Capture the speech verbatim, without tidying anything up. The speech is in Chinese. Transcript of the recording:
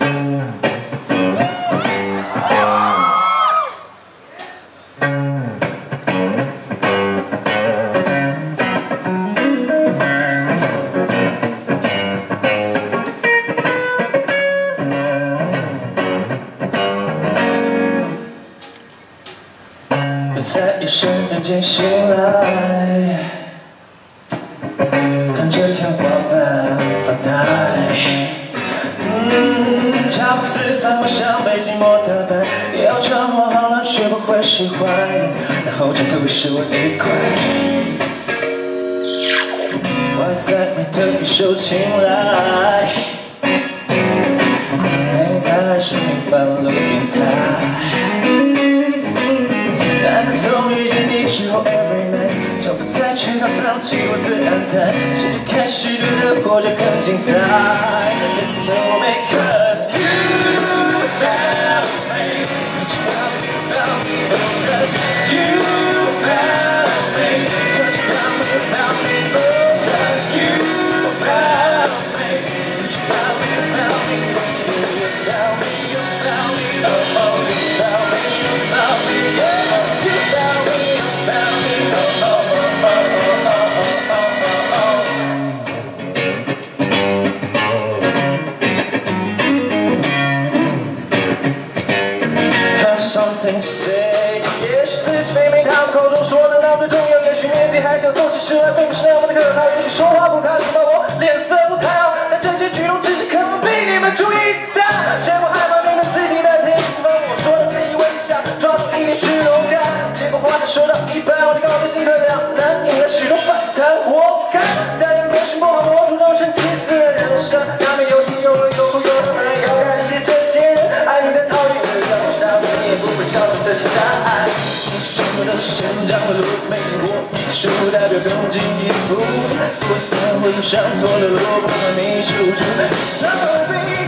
在夜深人静醒来，看着天花板发呆。嗯，茶不思饭，我想被寂寞打败。要沉默好了，学不会释怀，然后枕头会是我的一块。外在美特别受青睐，内在是平凡了变态。 从遇见你之后 ，every night 就不再去到丧气或自安泰，甚至开始觉得活着很精彩。It's so me, 'cause you found me, you found me, found me, oh, 'cause you found me, 'cause you found me, found me, oh, 'cause you found me, you found me, found me, you found me, you found me, oh, oh, you found me, you found me, yeah. Something to say， 也许自己明明他们口中说的那么重要，也许年纪还小，做起事来并不是那么的可靠，也许说话不太礼貌，我脸色不太好，但这些举动只是可能被你们注意到。谁不害怕面对自己的地方？我说的自以为想抓住一点虚荣感，结果话才说到一半，我就告诉自己的两难，引来许多反弹，活该。但也没什么好，我主动顺其自然，人生难免有喜有乐有苦有难，要感谢这些人，爱你的讨厌的让我伤心。 不会找到这些答案。生活的生长的路，没经过一数，代表更进一步。不死会上错了路，不怕迷失无助。So be